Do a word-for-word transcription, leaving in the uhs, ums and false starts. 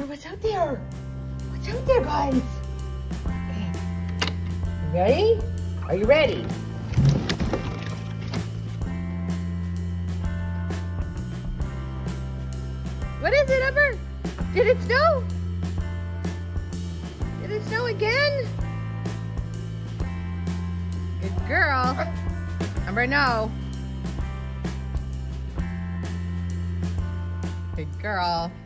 Ember, what's out there? What's out there, guys? Okay. You ready? Are you ready? What is it, Ember? Did it snow? Did it snow again? Good girl. Ember, no. Good girl.